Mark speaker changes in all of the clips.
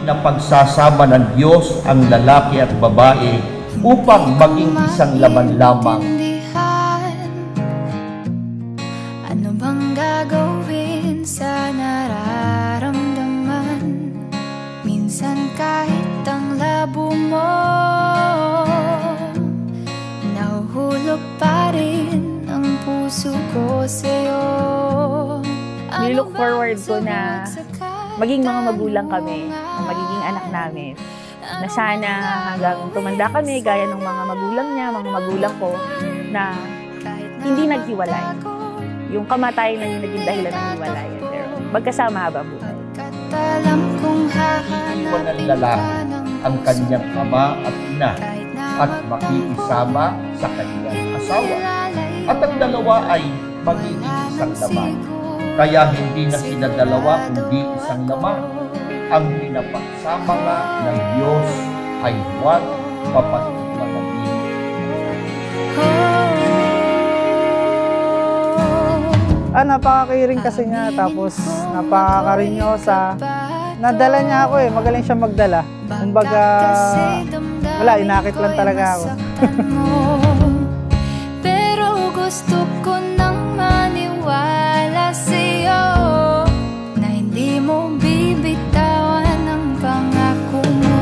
Speaker 1: Pinapagsasama ng Diyos ang lalaki at babae upang maging isang laman lamang.
Speaker 2: Ano bang gagawin sa nararamdaman? Minsan kahit ang labo mo, nahuhulog pa rin ang puso ko sa'yo.
Speaker 3: Nilook forward ko na maging mga magulang kami, na magiging anak namin. Na sana hanggang tumanda kami, gaya ng mga magulang niya, mga magulang ko, na hindi naghiwalay. Yung kamatayan na yung naging dahilan ng hiwalayan. Pero magkasama habang buhay.
Speaker 1: Iiwan ng lalaki ang kanyang ama at ina at makikisama sa kanyang asawa. At ang dalawa ay magiging isang laman. Kaya hindi na sila dalawa kundi isang laman. Ang pinapagsama nga ng Diyos ay huwag papagpapalagin.
Speaker 4: Napakakiring kasi niya, tapos napakakarinyosa. Nadala niya ako magaling siya magdala. Kumbaga, wala, inakit lang talaga ako.
Speaker 2: Pero gusto ko nang maniwala sa'yo na hindi mo bibitawan ang pangako mo.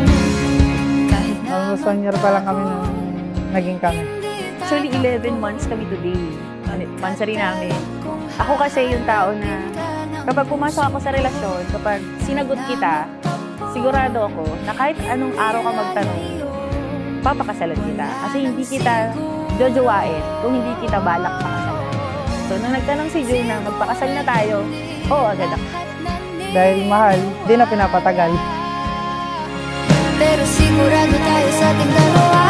Speaker 4: Sonyer pa lang kami nung naging kami.
Speaker 3: Actually, 11 months kami today. Pansari namin. Ako kasi yung tao na kapag pumasok ako sa relasyon, kapag sinagot kita, sigurado ako na kahit anong araw ka magtanong, papakasalan kita. Kasi hindi kita jojowain kung hindi kita balak pakasalan. So, nung nagtanong si June na magpakasal na tayo, oo, agad ako.
Speaker 4: Dahil mahal, di na pinapatagal.
Speaker 2: Pero sigurado tayo sa ating dalawa.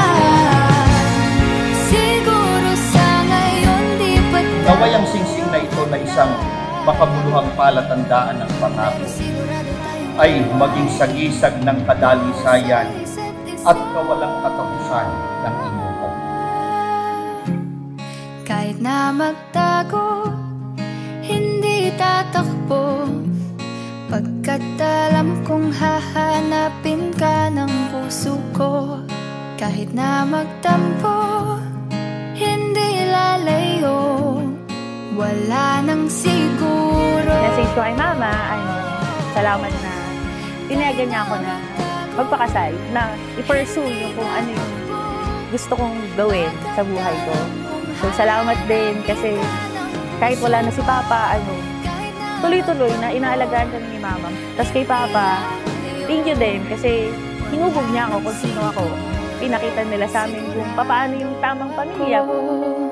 Speaker 2: Siguro sa ngayon di pa tayo.
Speaker 1: Naway ang singsing na ito na isang makabuluhang palatandaan ng pangako ay maging sagisag ng kadalisayan at kawalang katapusan ng inyong pag-ibig.
Speaker 2: Kahit na magtago, hindi tatakbo, pagkat alam kong hahanapin ka ng puso ko. Kahit na magtampo, hindi lalayo, wala nang siguro.
Speaker 3: Message ko kay mama, salamat na tinayagan niya ako na magpakasal, na i-pursue yung kung ano yung gusto kong gawin sa buhay ko. So salamat din kasi kahit wala na si Papa, tuloy-tuloy na inaalagaan kami ni Mama. Tapos kay Papa, thank you din kasi hinubog niya ako kung sino ako. Pinakita nila sa amin kung paano yung tamang pamilya ko.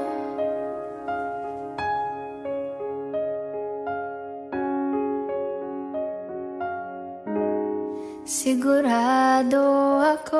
Speaker 2: Sigurado ako.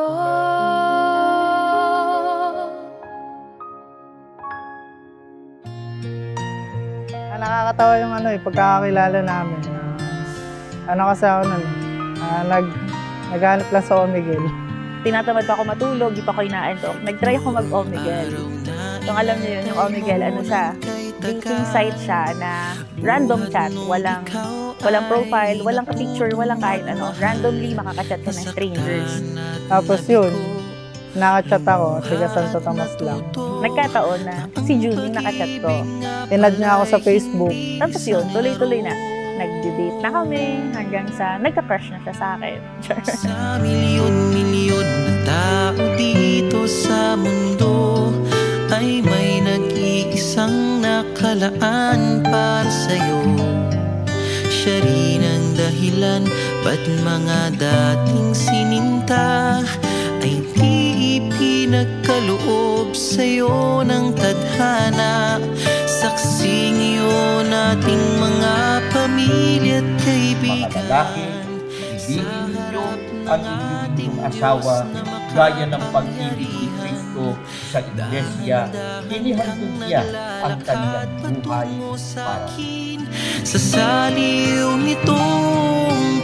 Speaker 4: Nakakatawa yung pagkakakilala namin. Kasi ako naghanap lang sa Omigel.
Speaker 3: Tinatamad pa ako matulog, di pa ako inaantok. Nag-try ako mag-Omigel. Kung alam niyo yun, yung Omigel, siya? Dating site siya na random chat. Walang profile, walang picture, walang kahit ano. Randomly makakachat ka ng strangers.
Speaker 4: Tapos yun, nakachat ako, tiga Santo Tomas lang.
Speaker 3: Nagkataon na si June yung nakachat ko.
Speaker 4: Tinad niya ako sa Facebook.
Speaker 3: Tapos yun, tuloy-tuloy na. Nag-date na kami hanggang sa nagka-crush na siya sa akin.
Speaker 5: Sa milyon-milyon na tao dito sa mundo ay may nag-iisang nakalaan para sa'yo. Siya rin ang dahilan ba't mga dating sininta ay di ipinagkaloob sa'yo ng tadhana. Saksing iyon ating mga pamilya at kaibigan.
Speaker 1: Mga lalaki, ibigin ninyo ang inyong asawa gaya ng pag-ibig ni Kristo sa Iglesia. Inihandog niya ang kanyang buhay para
Speaker 5: sa saliw nitong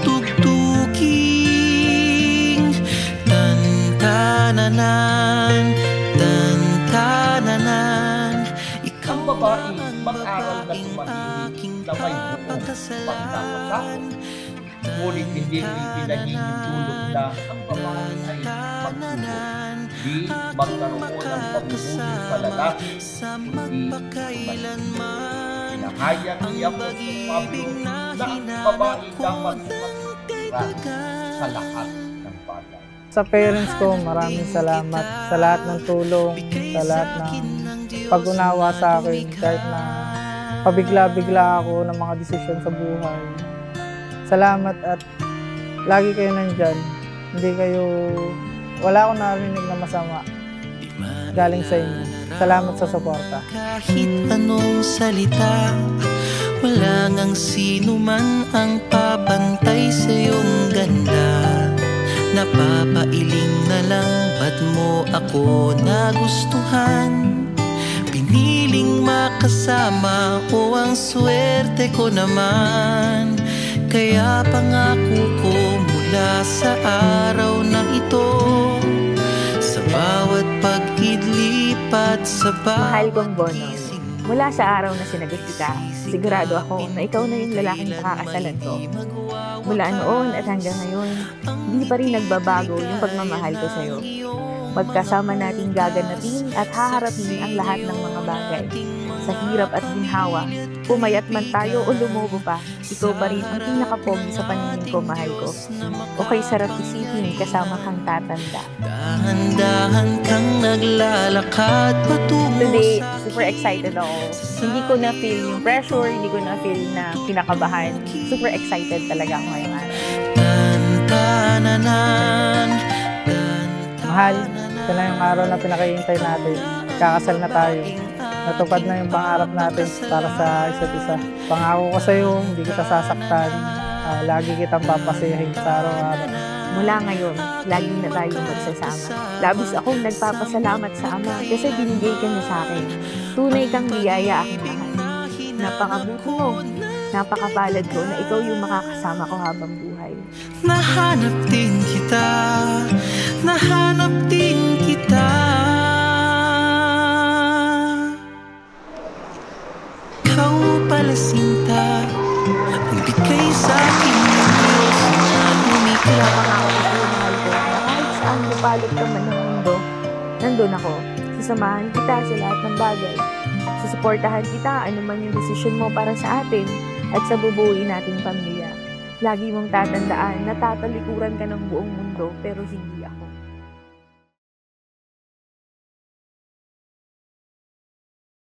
Speaker 5: tugtuging tantananan, tantananan.
Speaker 1: Ang babae mag-aral na tumahimik na may buong pagkakasal. Ngunit hindi pinahihintulot na ang babae ay magtulog. Di magkaroon ng pamumuno sa lalaki, kundi sumalit. Pinahayag ni Apostol Pablo na ang babae dapat magtira sa lahat ng bagay.
Speaker 4: Sa parents ko, maraming salamat sa lahat ng tulong, sa lahat ng pag-unawa sa akin, kahit na pabigla-bigla ako ng mga desisyon sa buhay. Salamat at lagi kayo nandyan. Wala akong narinig na masama galing sa inyo. Salamat sa suporta.
Speaker 5: Kahit anong salita, wala ngang sino man ang papantay sa iyong ganda. Napapailing na lang, ba't mo ako nagustuhan? Piniling makasama o ang swerte ko naman. Kaya pangako ko mula sa araw na ito, sa bawat pag-idlipat, sa
Speaker 3: Mahal
Speaker 5: bawat
Speaker 3: kong Bonoy, mula sa araw na sinagot kita, sigurado ako na ikaw na yung lalaking pakakasalan ko. Mula noon at hanggang ngayon, hindi pa rin nagbabago yung pagmamahal ko sa'yo. Magkasama natin gaganatin at haharapin ang lahat ng mga bagay. Sa hirap at ginhawa, pumayat man tayo o lumobo pa, ikaw pa rin ang pinakapogi sa paningin ko, mahal ko. Okay, sarap isipin kasama kang tatanda.
Speaker 5: Dahan-dahan kang naglalakad patungo.
Speaker 3: Today, super excited ako. Hindi ko na-feel yung pressure, hindi ko na-feel na kinakabahan. Super excited talaga ako ngayong araw.
Speaker 5: Tantananan.
Speaker 4: Mahal, ito na yung araw na pinakihintay natin. Kakasal na tayo. Natupad na yung pangarap natin para sa isa't isa. Pangako ko sa'yo, hindi kita sasaktan. Lagi kitang papasayahin sa araw-araw.
Speaker 3: Mula ngayon, lagi na tayong magsasama. Labis akong nagpapasalamat sa Ama kasi binigay ka niya sa akin. Tunay kang biyaya aking mahal. Napakabuti mo. Napakapalad ko na ikaw yung makakasama ko habang buhay.
Speaker 5: Nahanap din kita, nahanap din kita. Ikaw pala sinta, ang bigay sa akin ng Diyos na lumikha.
Speaker 3: Pinapangako ko sa'yo, mahal ko, na kahit saan lupalot ka man ng mundo, nandun ako. Sasamahan kita sa lahat ng bagay. Susuportahan kita anuman yung desisyon mo para sa atin at sa bubuuin nating pamilya. Lagi mong tatandaan na tatalikuran ka ng buong mundo pero hindi